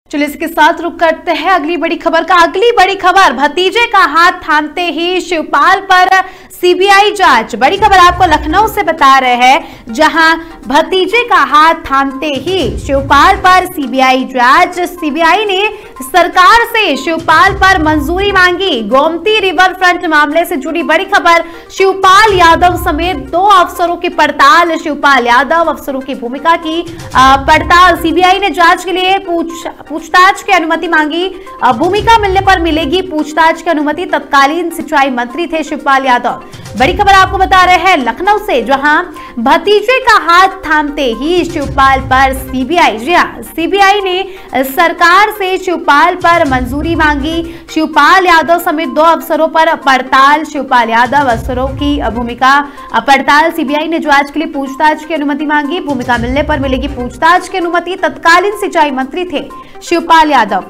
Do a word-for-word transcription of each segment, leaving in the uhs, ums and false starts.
चलिए इसके साथ रुक करते हैं अगली बड़ी खबर का। अगली बड़ी खबर, भतीजे का हाथ थामते ही शिवपाल पर सीबीआई जांच। बड़ी खबर आपको लखनऊ से बता रहे हैं, जहां भतीजे का हाथ थामते ही शिवपाल पर सीबीआई जांच। सीबीआई ने सरकार से शिवपाल पर मंजूरी मांगी। गोमती रिवर फ्रंट मामले से जुड़ी बड़ी खबर, शिवपाल यादव समेत दो अफसरों की पड़ताल। शिवपाल यादव अफसरों की भूमिका की पड़ताल। सीबीआई ने जांच के लिए पूछ पूछताछ की अनुमति मांगी। भूमिका मिलने पर मिलेगी पूछताछ की अनुमति। तत्कालीन सिंचाई मंत्री थे शिवपाल यादव। बड़ी खबर आपको बता रहे हैं लखनऊ से, जहां भतीजे का हाथ थामते ही शिवपाल पर सीबीआई जी हां सीबीआई ने सरकार से शिवपाल पर मंजूरी मांगी। शिवपाल यादव समेत दो अफसरों पर पड़ताल। शिवपाल यादव अफसरों की भूमिका पड़ताल। सीबीआई ने जांच के लिए पूछताछ की अनुमति मांगी। भूमिका मिलने पर मिलेगी पूछताछ की अनुमति। तत्कालीन सिंचाई मंत्री थे शिवपाल यादव।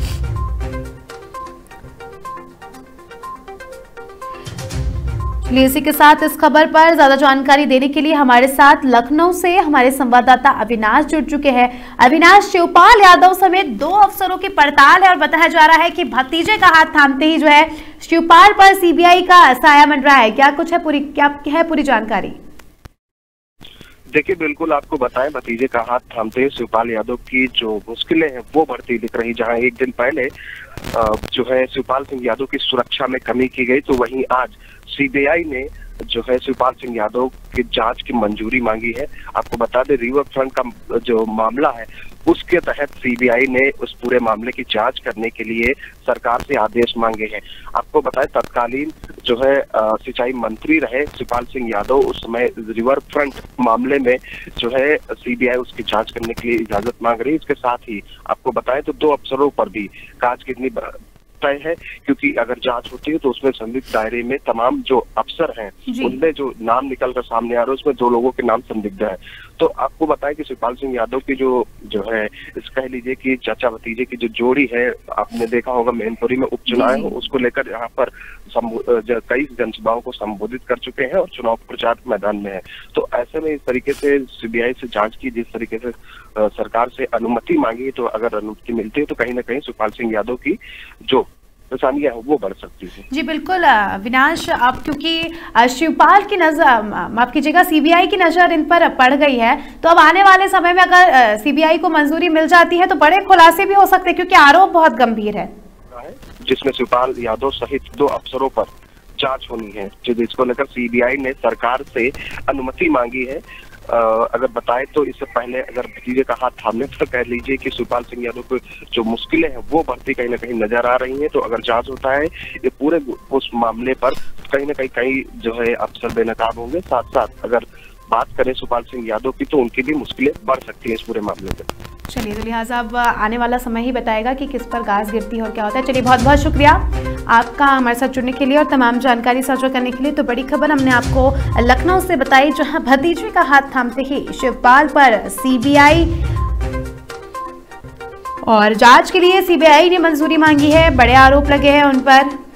चलिए इसी के साथ इस खबर पर ज्यादा जानकारी देने के लिए हमारे साथ लखनऊ से हमारे संवाददाता अविनाश जुड़ चुके हैं। अविनाश, शिवपाल यादव समेत दो अफसरों की पड़ताल है और बताया जा रहा है कि भतीजे का हाथ थामते ही जो है शिवपाल पर सीबीआई का साया मंड रहा है। क्या कुछ है पूरी क्या है पूरी जानकारी? देखिए, बिल्कुल आपको बताएं, भतीजे का हाथ थामते ही शिवपाल यादव की जो मुश्किलें हैं वो बढ़ती दिख रही। जहां एक दिन पहले जो है शिवपाल सिंह यादव की सुरक्षा में कमी की गई, तो वहीं आज सीबीआई ने जो है शिवपाल सिंह यादव की जांच की मंजूरी मांगी है। आपको बता दें, रिवर फ्रंट का जो मामला है उसके तहत सीबीआई ने उस पूरे मामले की जांच करने के लिए सरकार से आदेश मांगे हैं। आपको बताएं, तत्कालीन जो है सिंचाई मंत्री रहे शिवपाल सिंह यादव, उस समय रिवर फ्रंट मामले में जो है सीबीआई उसकी जांच करने के लिए इजाजत मांग रही है। इसके साथ ही आपको बताएं तो दो अफसरों पर भी कांच कितनी तय है, क्योंकि अगर जांच होती है तो उसमें संदिग्ध दायरे में तमाम जो अफसर हैं उनमें जो नाम निकल कर सामने आ रहे हैं उसमें दो लोगों के नाम संदिग्ध है। तो आपको बताएं कि शिवपाल सिंह यादव की जो जो है इस कह लीजिए कि चाचा भतीजे की जो जोड़ी है, आपने देखा होगा मैनपुरी में उपचुनाव है, उसको लेकर यहाँ पर कई जनसभाओं को संबोधित कर चुके हैं और चुनाव प्रचार मैदान में है। तो ऐसे में इस तरीके से सीबीआई से जांच की, जिस तरीके से सरकार से अनुमति मांगी, तो अगर अनुमति मिलती है तो कहीं ना कहीं शिवपाल सिंह यादव की जो परेशानियां हैं वो बढ़ सकती है। जी बिल्कुल विनाश, अब क्योंकि शिवपाल की नजर, माफ कीजिएगा, सीबीआई की नजर इन पर पड़ गई है, तो अब आने वाले समय में अगर सीबीआई को मंजूरी मिल जाती है तो बड़े खुलासे भी हो सकते हैं, क्योंकि आरोप बहुत गंभीर है जिसमें शिवपाल यादव सहित दो अफसरों पर जांच होनी है, जिसको लेकर सीबीआई ने सरकार से अनुमति मांगी है। आ, अगर बताए तो इससे पहले अगर भतीजे का हाथ थामने पर कह लीजिए कि शिवपाल सिंह यादव को जो मुश्किलें हैं वो बढ़ती कहीं ना कहीं नजर आ रही हैं। तो अगर जांच होता है ये पूरे उस मामले पर कहीं ना कहीं कई जो है अफसर बेनकाब होंगे। साथ साथ अगर बात करें शिवपाल सिंह यादव की तो उनकी भी मुश्किलें बढ़ सकती है इस पूरे मामले में। चलिए तो लिहाजा अब आने वाला समय ही बताएगा कि किस पर घास गिरती है और क्या होता है। चलिए बहुत बहुत शुक्रिया आपका हमारे साथ जुड़ने के लिए और तमाम जानकारी साझा करने के लिए। तो बड़ी खबर हमने आपको लखनऊ से बताई, जहां भतीजे का हाथ थामते ही शिवपाल पर सीबीआई और जांच के लिए सीबीआई ने मंजूरी मांगी है। बड़े आरोप लगे हैं उन पर।